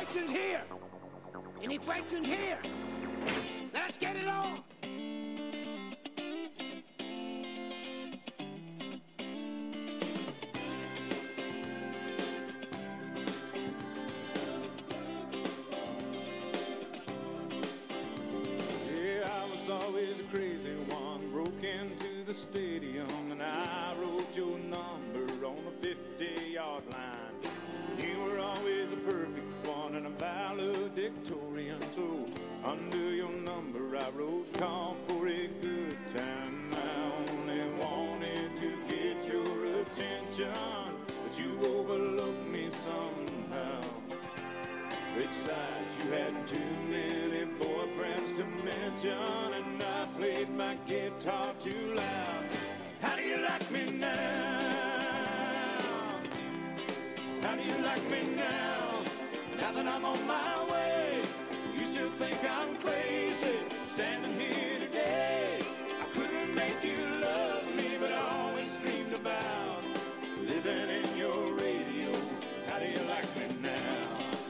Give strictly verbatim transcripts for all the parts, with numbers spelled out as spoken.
questions here? Any questions here? Let's get it on. Was always a crazy one, broke into the stadium and I wrote your number on the fifty-yard line. You were always a perfect one and a valedictorian, so under your number I wrote call for a good time. I only wanted to get your attention, but you overlooked me somehow. Besides, you had too many boyfriends to mention, and I played my guitar too loud. How do you like me now? How do you like me now? Now that I'm on my way, you still think I'm crazy, standing here today. I couldn't make you love me, but I always dreamed about living in your radio. How do you like me now?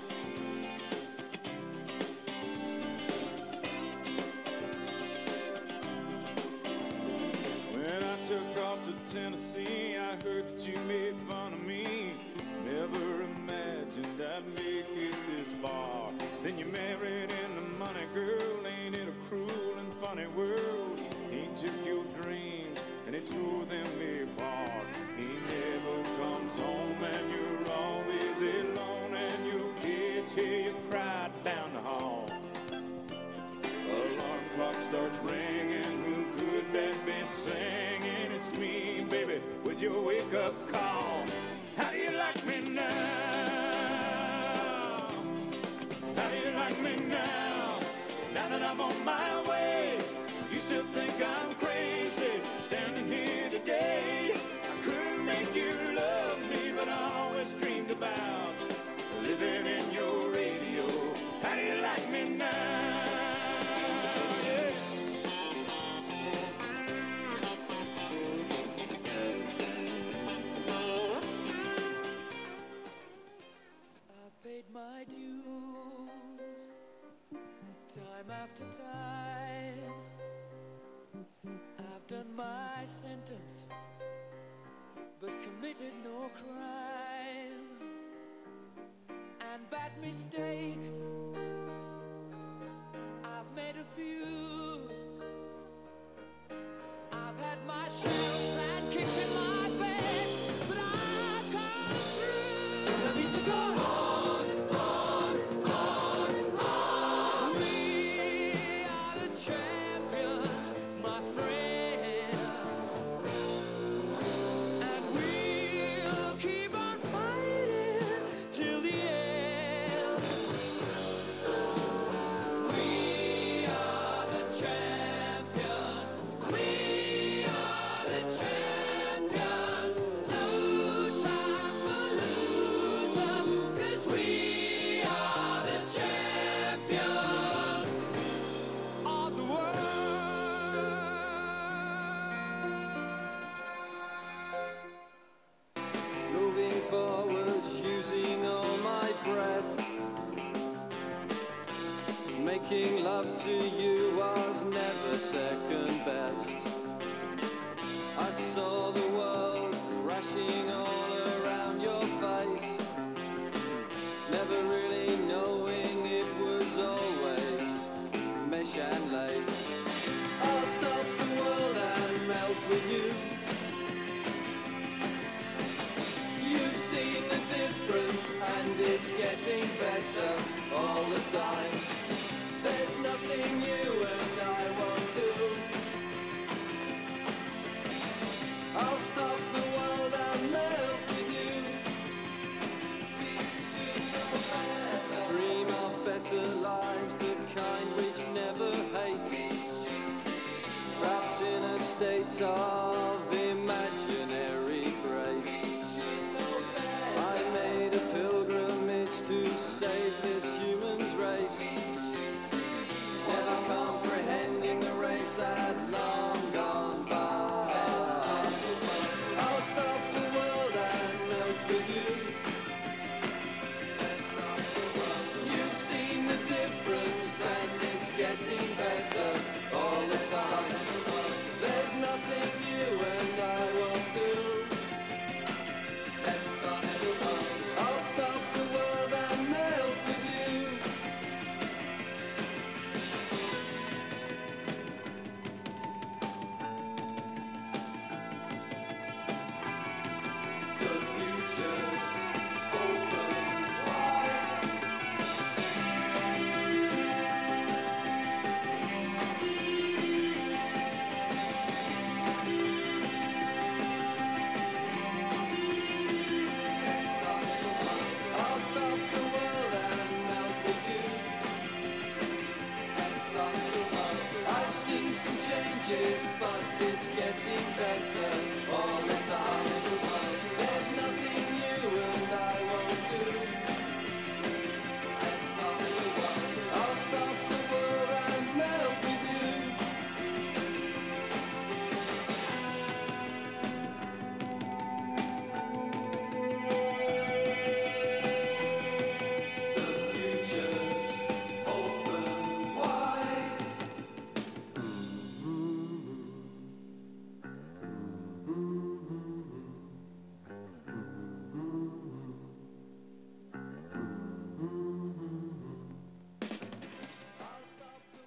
Took off to Tennessee, I heard that you made fun of me. Never imagined I'd make it this far. Then you married into money, girl. Ain't it a cruel and funny world? He took your dreams and he tore them apart. He never comes home and you're always alone, and your kids hear you cry down the hall. Alarm clock starts ringing, who could that be singing? It's me, baby, with your wake-up call. How do you like me now? How do you like me now? Now that I'm on my way, you still think I'm crazy, standing here today. I couldn't make you love me, but I always dreamed about living in your radio. How do you like me now? Paid my dues time after time. I've done my sentence, but committed no crime. And bad mistakes, I've made a few. I've had my share of bad kicks in my bed, but I've come through. I need to go on. Making love to you was never second best. I saw the world crashing all around your face, never really knowing it was always mesh and lace. I'll stop the world and melt with you. You've seen the difference and it's getting better all the time. There's nothing you and I won't do. I'll stop the world and melt with you. We should know better. Dream of better lives, the kind which never hate. Trapped in a state of imaginary grace. I made a pilgrimage to save this human race. Never comprehending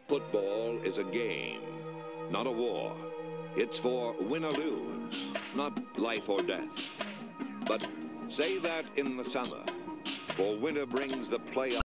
Football is a game, not a war. It's for win or lose, not life or death. But say that in the summer, for winter brings the playoff.